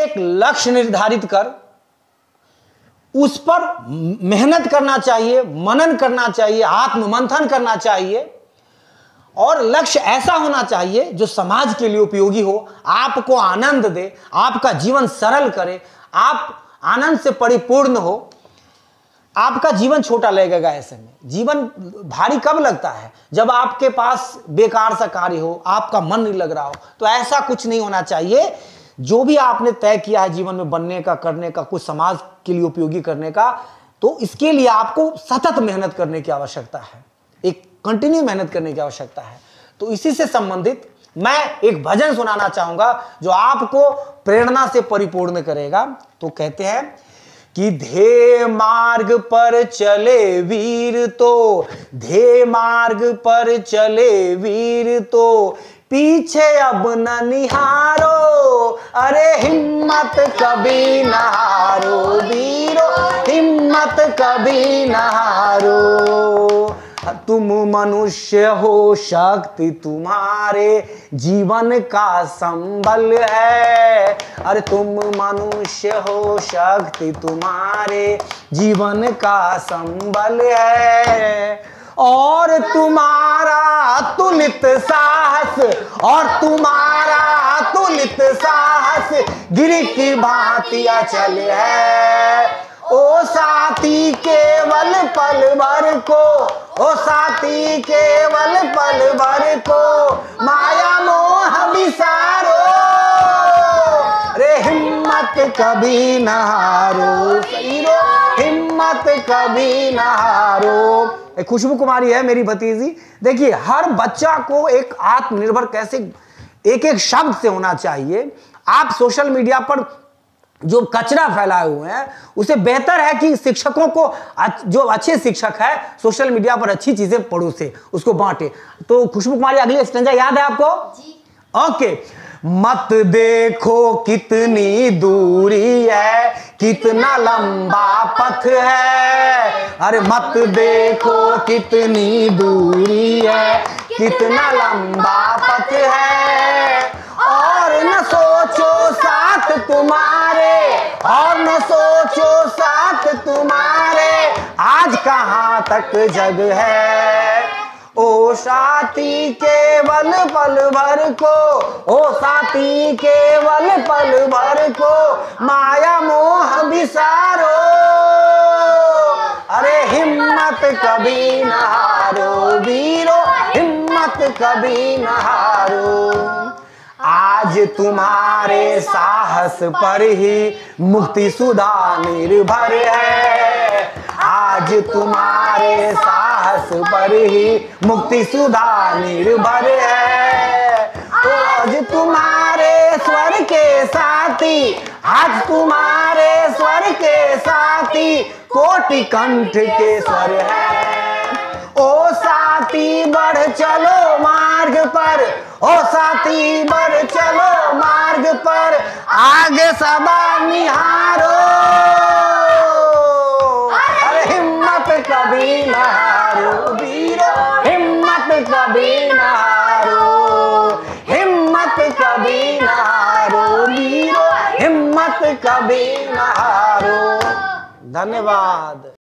एक लक्ष्य निर्धारित कर उस पर मेहनत करना चाहिए, मनन करना चाहिए, आत्ममंथन करना चाहिए और लक्ष्य ऐसा होना चाहिए जो समाज के लिए उपयोगी हो, आपको आनंद दे, आपका जीवन सरल करे, आप आनंद से परिपूर्ण हो। आपका जीवन छोटा लगेगा, ऐसे में जीवन भारी कब लगता है? जब आपके पास बेकार सा कार्य हो, आपका मन नहीं लग रहा हो। तो ऐसा कुछ नहीं होना चाहिए। जो भी आपने तय किया है जीवन में बनने का, करने का, कुछ समाज के लिए उपयोगी करने का, तो इसके लिए आपको सतत मेहनत करने की आवश्यकता है, एक कंटिन्यू मेहनत करने की आवश्यकता है। तो इसी से संबंधित मैं एक भजन सुनाना चाहूंगा जो आपको प्रेरणा से परिपूर्ण करेगा। तो कहते हैं कि ध्येय मार्ग पर चले वीर तो, ध्येय मार्ग पर चले वीर तो, पीछे अब न निहारो, अरे हिम्मत कभी न हारो वीरो, हिम्मत कभी न हारो। तुम मनुष्य हो, शक्ति तुम्हारे जीवन का संबल है, अरे तुम मनुष्य हो, शक्ति तुम्हारे जीवन का संबल है। और तुम्हारा अतुलित साहस, और तुम्हारा अतुलित साहस गिर की भांति अचल है। ओ साथी केवल पल भर को, ओ साथी केवल पल भर को, माया मोह विसारो, रे हिम्मत कभी न हारो, हिम्मत कभी न हारो। खुशबू कुमारी है मेरी भतीजी। देखिए, हर बच्चा को एक आत्मनिर्भर कैसे एक एक शब्द से होना चाहिए। आप सोशल मीडिया पर जो कचरा फैलाए हुए हैं, उसे बेहतर है कि शिक्षकों को, जो अच्छे शिक्षक है, सोशल मीडिया पर अच्छी चीजें परोसे, उसको बांटे। तो खुशबू कुमारी, अगली स्टैंजा याद है आपको? जी। ओके। मत देखो कितनी दूरी है, कितना लंबा पथ है, अरे मत देखो कितनी दूरी है, कितना लंबा पथ है। और न सोचो साथ तुम्हारे, और न सोचो साथ तुम्हारे, आज कहाँ तक जग है। ओ साथी केवल पल भर को, ओ साथी केवल पल भर को, माया मोह विसारो, अरे हिम्मत कभी न हारो वीरो, हिम्मत कभी न हारो। आज तुम्हारे साहस पर ही मुक्ति सुधा निर्भर है, आज तुम्हारे साहस पर ही मुक्ति सुधा निर्भर है। तो आज तुम्हारे स्वर के साथी, आज तुम्हारे स्वर के साथी, कोटि कंठ के स्वर है। ओ साथी बढ़ चलो मार्ग पर, ओ साथी बढ़ चलो मार्ग पर, आगे सदा निहारो, अरे हिम्मत कभी न हारो वीरो, हिम्मत कभी न हारो, हिम्मत कभी न हारो वीरो, हिम्मत कभी न हारो। धन्यवाद।